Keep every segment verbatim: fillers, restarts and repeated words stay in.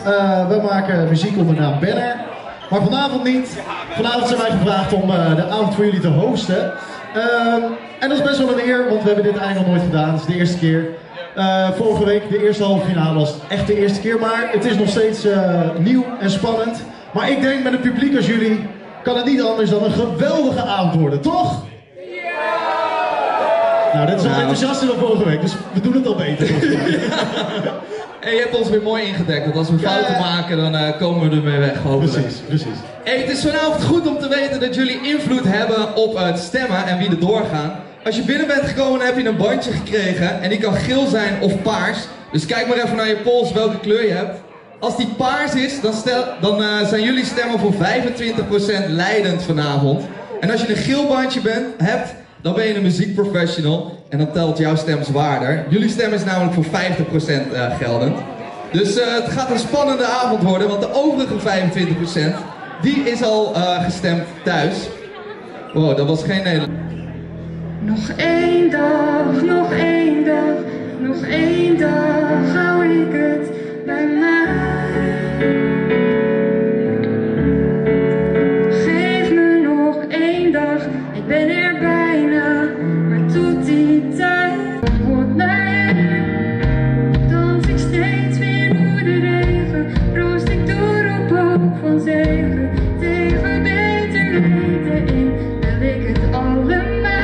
Uh, we maken muziek onder de naam Banner. Maar vanavond niet. Vanavond zijn wij gevraagd om uh, de avond voor jullie te hosten. Uh, en dat is best wel een eer, want we hebben dit eigenlijk nog nooit gedaan. Het is de eerste keer. Uh, vorige week, de eerste halve finale, was echt de eerste keer. Maar het is nog steeds uh, nieuw en spannend. Maar ik denk met het publiek als jullie, kan het niet anders dan een geweldige avond worden, toch? Nou, dit is al nou. enthousiaster dan vorige week, dus we doen het al beter. En je hebt ons weer mooi ingedekt, dat als we fouten ja. maken, dan uh, komen we ermee weg, hopelijk. Precies, precies. Hey, het is vanavond goed om te weten dat jullie invloed hebben op het stemmen en wie er doorgaan. Als je binnen bent gekomen, dan heb je een bandje gekregen en die kan geel zijn of paars. Dus kijk maar even naar je pols welke kleur je hebt. Als die paars is, dan, stel, dan uh, zijn jullie stemmen voor vijfentwintig procent leidend vanavond. En als je een geel bandje bent, hebt, dan ben je een muziekprofessional en dan telt jouw stem zwaarder. Jullie stem is namelijk voor vijftig procent uh, geldend. Dus uh, het gaat een spannende avond worden, want de overige vijfentwintig procent, die is al uh, gestemd thuis. Wow, dat was geen Nederland. Nog één dag, nog één dag, nog één dag hou ik het bij mij. Geef me nog één dag, ik ben er bijna, maar tot die tijd wordt mij. Dans ik steeds weer door de regen, roost ik door op hoop van zegen. Tegen beter weten in, wil ik het allemaal.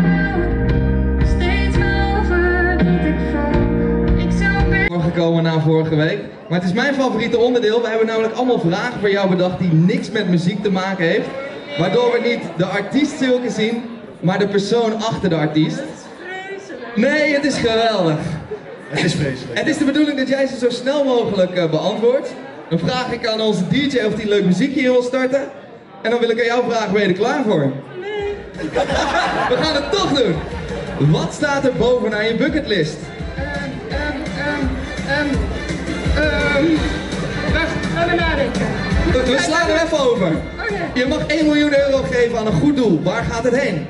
Gekomen na vorige week. Maar het is mijn favoriete onderdeel. We hebben namelijk allemaal vragen voor jou bedacht die niks met muziek te maken heeft. Waardoor we niet de artiest zulke zien, maar de persoon achter de artiest. Nee, het is geweldig. Het is vreselijk. Het is de bedoeling dat jij ze zo snel mogelijk uh, beantwoordt. Dan vraag ik aan onze D J of hij leuk muziekje hier wil starten. En dan wil ik aan jou vragen, ben je er klaar voor? Nee. We gaan het toch doen. Wat staat er bovenaan je bucketlist? Um, um, wacht, ga maar nadenken. We, we slaan er even over. Okay. Je mag één miljoen euro geven aan een goed doel. Waar gaat het heen?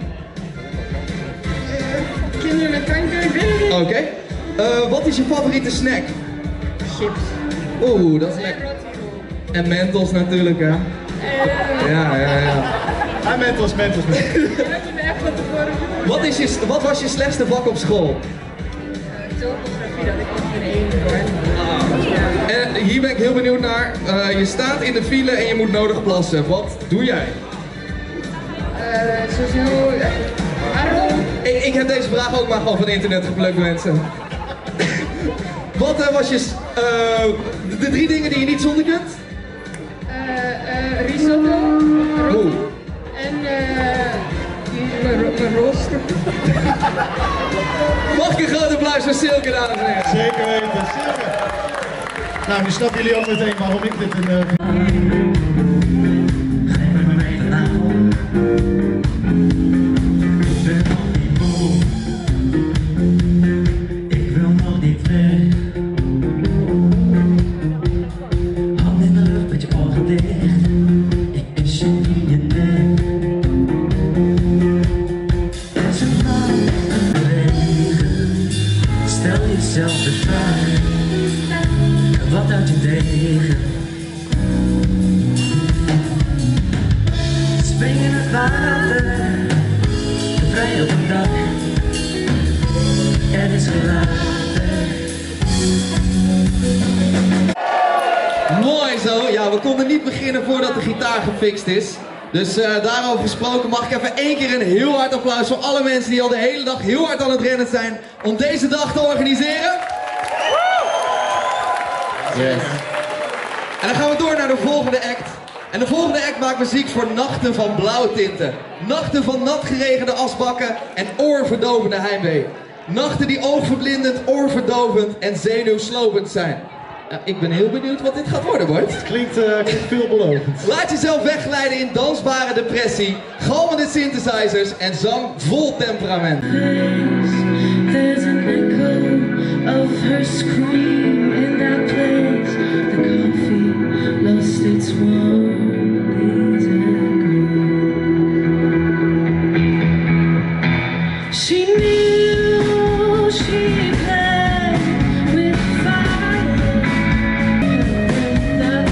Uh, kinderen met kanker, ik weet het niet. Oké. Okay. Uh, wat is je favoriete snack? Chips. Oeh, dat is lekker. En Mentos natuurlijk, hè? Uh, ja, ja, ja. Ah, Mentos, Mentos, Mentos. Je hebt me echt van tevoren gevoeld. Wat, is je, wat was je slechtste vak op school? Topografie, dat ik nog in één word. En hier ben ik heel benieuwd naar. Uh, je staat in de file en je moet nodig plassen. Wat doe jij? Uh, zo snel. Uh, waarom? Ik, ik heb deze vraag ook maar gewoon van internet geplukt, mensen. Wat uh, was je. Uh, de drie dingen die je niet zonder kunt? Uh, uh, risotto. Oeh. En uh, mijn rooster. Mag ik een groot applaus voor Silke, dames en heren? Zeker weten, Silke. Nou, nu snappen jullie ook meteen waarom ik dit in... Uh... Geef me mee vanavond. Ik ben nog niet moe. Ik wil nog niet weg. Hand in de lucht met je ogen dicht. Ik kus je in je nek. En ze blijven bewegen. Stel jezelf de vraag. Wat houd je tegen? Spring in het water, vrij op een dak. Er is gelaten. Mooi zo. Ja, we konden niet beginnen voordat de gitaar gefixt is. Dus uh, daarover gesproken mag ik even één keer een heel hard applaus voor alle mensen die al de hele dag heel hard aan het rennen zijn om deze dag te organiseren. Yes. En dan gaan we door naar de volgende act. En de volgende act maakt muziek voor nachten van blauwtinten. Nachten van natgeregende asbakken en oorverdovende heimwee. Nachten die oogverblindend, oorverdovend en zenuwslopend zijn. Nou, ik ben heel benieuwd wat dit gaat worden, Bart. Het klinkt, uh, klinkt veelbelovend. Laat jezelf wegglijden in dansbare depressie, galmende synthesizers en zang vol temperament. There's an echo of her scream in that place. The coffee lost its warmth ago. She knew she played with fire. That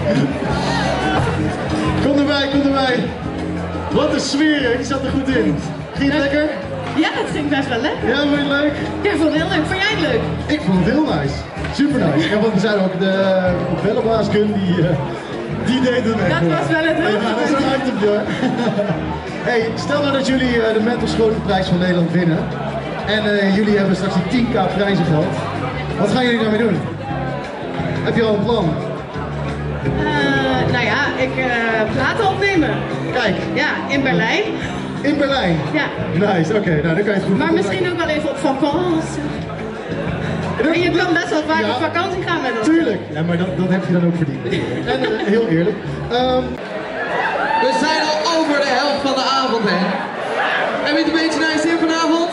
Kom erbij, kom erbij. Wat een sfeer, ik zat er goed in. Ging het lekker? Ja, het ging best wel lekker. Ja, vond je het leuk? Ja, ik vond het heel leuk. Vond jij het leuk? Ik vond het heel nice. Super nice. En want we zijn ook de bellenblaas Gun, die, uh, die deed het echt. Dat was wel het Ja, dat is een itemje hoor. Hey, stel nou dat jullie uh, de Mental Schoonheidsprijs van Nederland winnen. En uh, jullie hebben straks die tien k prijzengeld. Wat gaan jullie daarmee doen? Heb je al een plan? Uh, nou ja, ik uh, platen opnemen. Kijk. Ja, in Berlijn. In Berlijn? Ja. Nice, oké, okay, nou dan kan je het goed Maar misschien ook wel even op vakantie. En je kan best wel vaak ja, op vakantie gaan met ons. Tuurlijk, ja, maar dat, dat heb je dan ook verdiend. En uh, heel eerlijk. Um... We zijn al over de helft van de avond heen. Heb je het een beetje naar je zin vanavond?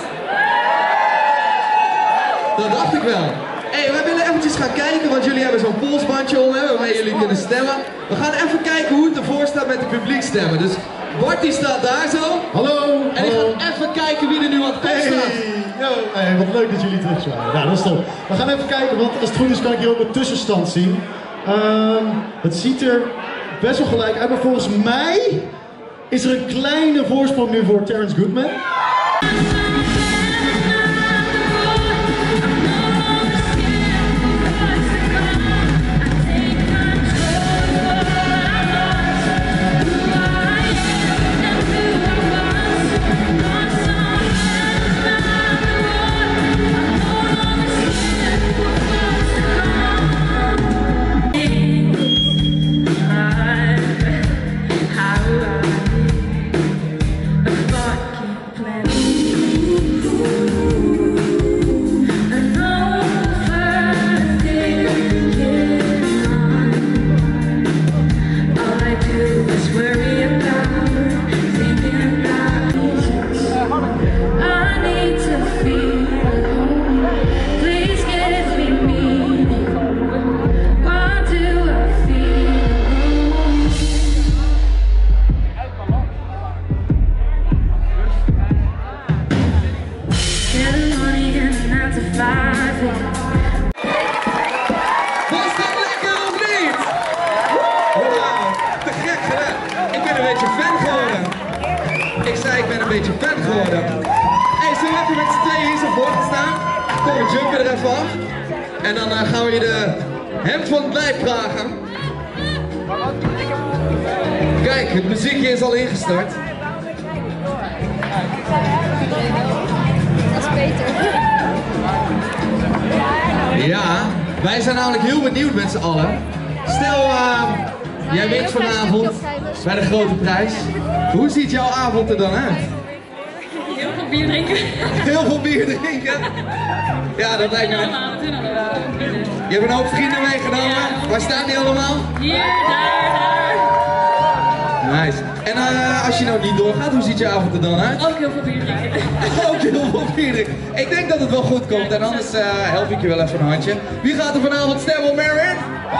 Dat dacht ik wel. Hey, wij willen eventjes gaan kijken, want jullie hebben zo'n polsbandje om, hè, waarmee jullie kunnen stemmen. We gaan even kijken hoe het ervoor staat met de publiekstemmen. Dus Bart die staat daar zo. Hallo! En ik hallo. ga even kijken wie er nu aan het kop staat. Yo, hey, wat leuk dat jullie terug zijn. Nou, dat is top. We gaan even kijken, want als het goed is kan ik hier ook een tussenstand zien. Um, het ziet er best wel gelijk uit, maar volgens mij is er een kleine voorsprong nu voor Terrence Goodman. En dan uh, gaan we je de hemd van het lijf vragen. Kijk, het muziekje is al ingestart. Dat is beter. Ja, wij zijn namelijk heel benieuwd met z'n allen. Stel, uh, jij wint vanavond bij de grote prijs. Hoe ziet jouw avond er dan uit? Heel veel bier drinken. Heel veel bier drinken? Ja, dat lijkt me... Je hebt een hoop vrienden meegenomen. Ja. Waar staan die allemaal? Hier, daar, daar. Nice. En uh, als je nou niet doorgaat, hoe ziet je avond er dan uit? Ook heel veel bier drinken. Ook heel veel bier drinken. Ik denk dat het wel goed komt en anders uh, help ik je wel even een handje. Wie gaat er vanavond stemmen op Marin?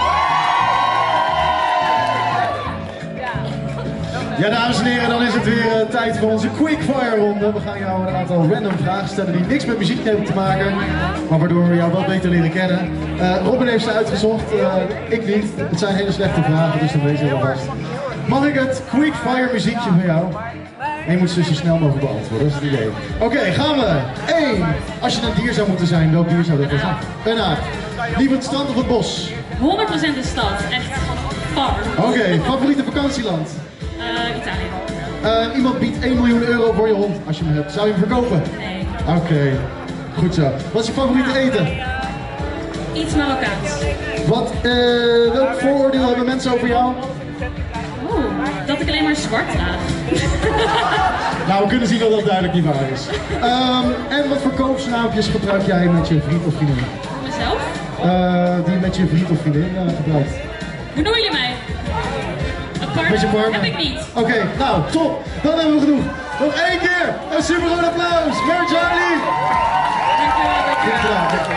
Ja, dames en heren, dan is het weer uh, tijd voor onze quickfire ronde. We gaan jou een aantal random vragen stellen die niks met muziek hebben te maken, maar waardoor we jou wel beter leren kennen. Uh, Robin heeft ze uitgezocht, uh, ik niet. Het zijn hele slechte vragen, dus dan weet je wel vast. Mag ik het quickfire muziekje van jou? En je moet ze zo snel mogelijk beantwoorden, dat is het idee. Oké, okay, gaan we. één. Als je een dier zou moeten zijn, welk dier zou dat zijn? Daarna, liever het strand of het bos? honderd procent de stad, echt far. Oké, okay, favoriete vakantieland? Uh, Italië. Uh, iemand biedt één miljoen euro voor je hond als je hem hebt. Zou je hem verkopen? Nee. Oké, okay. Goed zo. Wat is je favoriete eten? Iets Marokkaans. Wat, uh, welk vooroordeel hebben mensen over jou? Oeh, dat ik alleen maar zwart draag. Nou, we kunnen zien dat dat duidelijk niet waar is. Um, en wat voor koopsnaampjes gebruik jij met je vriend of vriendin? Mezelf? Uh, die met je vriend of vriendin uh, gebruikt. Hoe noem je mij? Met je partner? Heb ik niet. Oké, okay, nou, top. Dan hebben we genoeg. Nog één keer een super groot applaus voor Charlie. Dankjewel, dankjewel.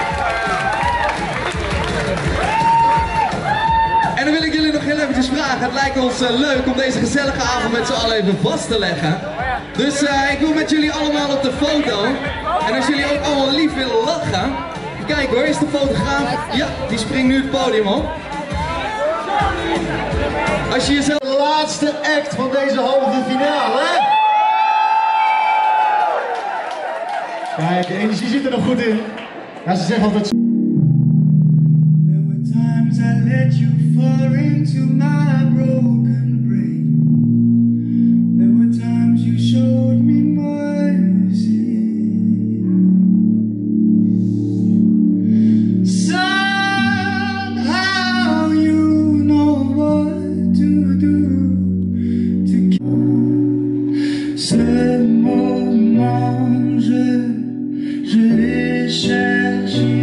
En dan wil ik jullie nog heel eventjes vragen. Het lijkt ons uh, leuk om deze gezellige avond met z'n allen even vast te leggen. Dus uh, ik wil met jullie allemaal op de foto. En als jullie ook allemaal lief willen lachen. Kijk hoor, is de fotograaf. Ja, die springt nu het podium op. Als je jezelf... De laatste act van deze halve finale, hè? Kijk, de energie zit er nog goed in. Ja, ze zeggen altijd... There were times I let you fall into my broken brain. There were times you showed me mercy. Somehow you know what to do to keep. Ce moment je, je l'ai cherché.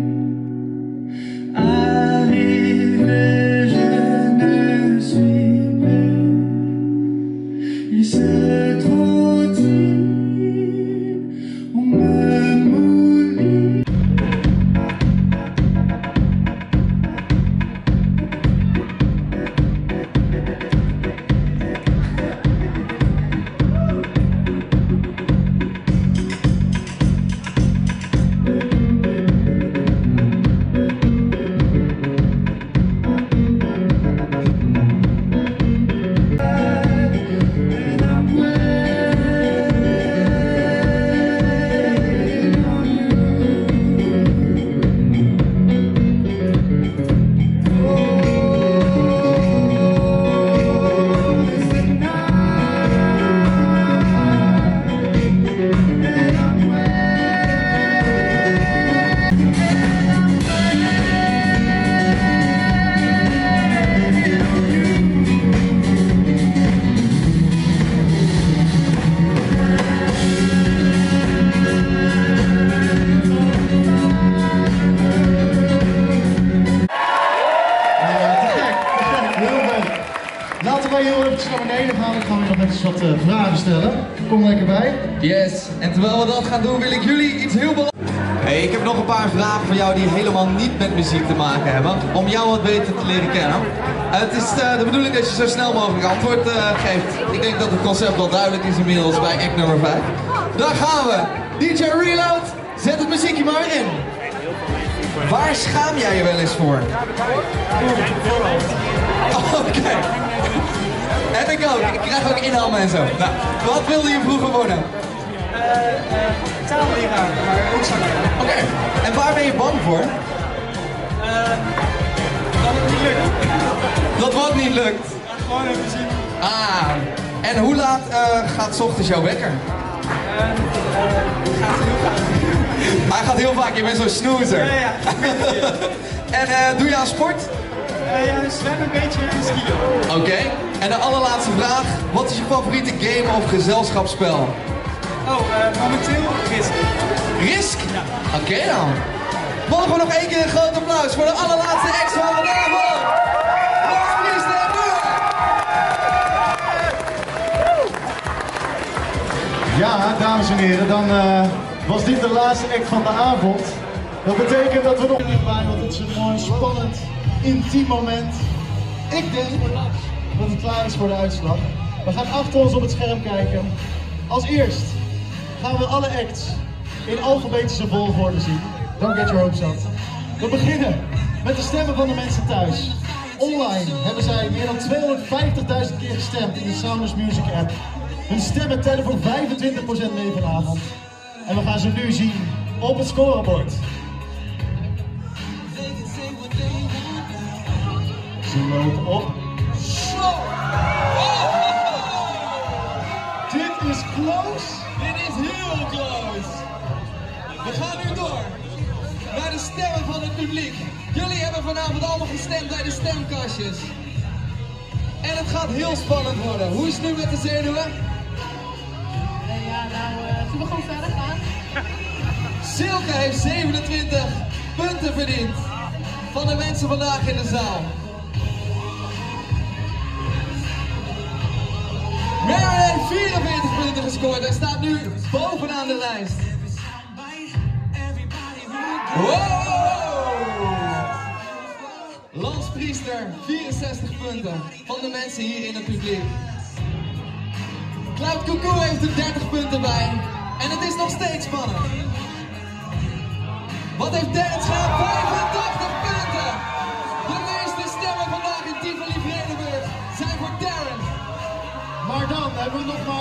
Arrivé, je ne suis plus. Il s'est trop dit, on me mouille. Laten wij heel eventjes naar beneden gaan. Ik ga weer nog even wat uh, vragen stellen. Kom lekker bij. Yes, en terwijl we dat gaan doen wil ik jullie iets heel belangrijks... Hey, ik heb nog een paar vragen voor jou die helemaal niet met muziek te maken hebben. Om jou wat beter te leren kennen. Uh, het is uh, de bedoeling dat je zo snel mogelijk antwoord uh, geeft. Ik denk dat het concept wel duidelijk is inmiddels bij act nummer vijf. Daar gaan we. D J Reload, zet het muziekje maar weer in. Waar schaam jij je wel eens voor? Oké. Okay. En ik ook. Ik krijg ook inhammen en zo. Nou, wat wilde je vroeger worden? Uh, uh, taalleraar, maar ook zanger. Oké. Okay. En waar ben je bang voor? Uh, dat het niet lukt. Dat wat niet lukt? Ja, gewoon even zien. Ah. En hoe laat uh, gaat 's ochtends jouw wekker? Uh, uh, gaat heel vaak. Hij gaat heel vaak, je bent zo'n snoezer. Ja, ja. En uh, doe je aan sport? Uh, ja, zwemmen een beetje en skiën. Oké. Okay. En de allerlaatste vraag. Wat is je favoriete game of gezelschapsspel? Oh, uh, momenteel Risk. Risk? Ja. Oké okay, dan. Mogen we nog één keer een groot applaus voor de allerlaatste ex van vanavond? Lars Priester en Noor! Ja, dames en heren, dan uh, was dit de laatste act van de avond. Dat betekent dat we nog bij, want het is een mooi, spannend, intiem moment. Ik denk dat het klaar is voor de uitslag. We gaan achter ons op het scherm kijken. Als eerst gaan we alle acts in alfabetische volgorde zien. Don't get your hopes up. We beginnen met de stemmen van de mensen thuis. Online hebben zij meer dan tweehonderdvijftigduizend keer gestemd in de Sounders Music app. Hun stemmen tellen voor vijfentwintig procent mee vanavond. En we gaan ze nu zien op het scorebord. Ze lopen op. Dit is close. Dit is heel close. We gaan nu door naar de stemmen van het publiek. Jullie hebben vanavond allemaal gestemd bij de stemkastjes. En het gaat heel spannend worden. Hoe is het nu met de zenuwen? Ja, nou, uh, zullen we gewoon verder gaan? Silke heeft zevenentwintig punten verdiend van de mensen vandaag in de zaal. Mary heeft vierenveertig punten gescoord en staat nu bovenaan de lijst. Wow! Lars Priester, vierenzestig punten van de mensen hier in het publiek. Cloud Cuckoo heeft er dertig punten bij. En het is nog steeds spannend. Wat heeft Dennis Schaap? vijfentachtig punten! De meeste stemmen vandaag in Tivoli Vredenburg zijn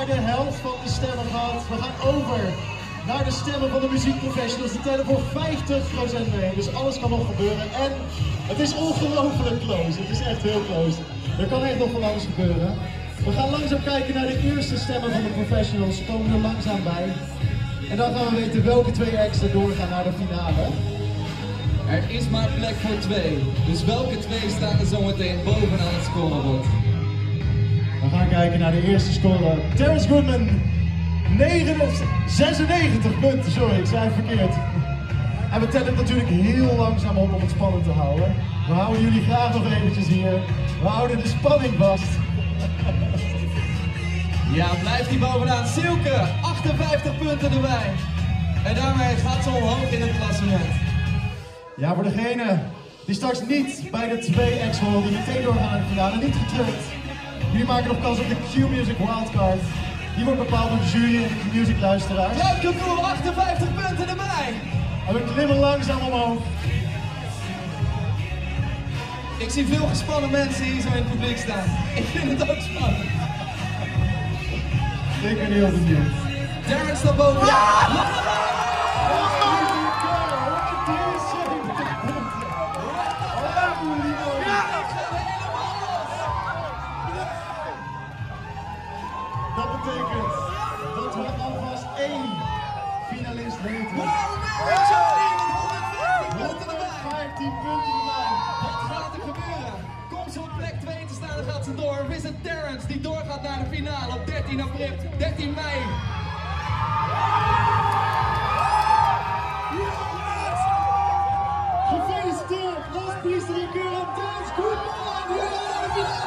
de helft van de stemmen gehad. We gaan over naar de stemmen van de muziekprofessionals. Die tellen voor vijftig procent mee. Dus alles kan nog gebeuren. En het is ongelooflijk close. Het is echt heel close. Er kan echt nog van alles gebeuren. We gaan langzaam kijken naar de eerste stemmen van de professionals. Ze komen er langzaam bij. En dan gaan we weten welke twee acts er doorgaan naar de finale. Er is maar plek voor twee. Dus welke twee staan er zometeen bovenaan het scorebord? We gaan kijken naar de eerste score. Terrence Goodman, zesennegentig punten. Sorry, ik zei het verkeerd. En we tellen het natuurlijk heel langzaam op om het spannend te houden. We houden jullie graag nog eventjes hier. We houden de spanning vast. Ja, blijft hij bovenaan. Silke, achtenvijftig punten erbij. En daarmee gaat ze omhoog in het klassement. Ja, voor degene die straks niet bij de twee acts horen die meteen doorgaan naar de finale, niet getreurd. Jullie maken nog kans op de Q-Music Wildcard. Die wordt bepaald door de jury en de musicluisteraars. Welke doel, achtenvijftig punten erbij. En we klimmen langzaam omhoog. Ik zie veel gespannen mensen hier zo in het publiek staan. Ik vind het ook spannend. Ik ben heel benieuwd. Terrence staat boven. Ja! Dat betekent dat we alvast één finalist weten. honderdvijftien punten erbij. Wat gaat er gebeuren? Komt ze op plek twee te staan, dan gaat ze door. Of is het Terrence die doorgaat naar de finale op dertien april, dertien mei? Gefeliciteerd, last piece de Terrence Goodman. Hier naar de finale.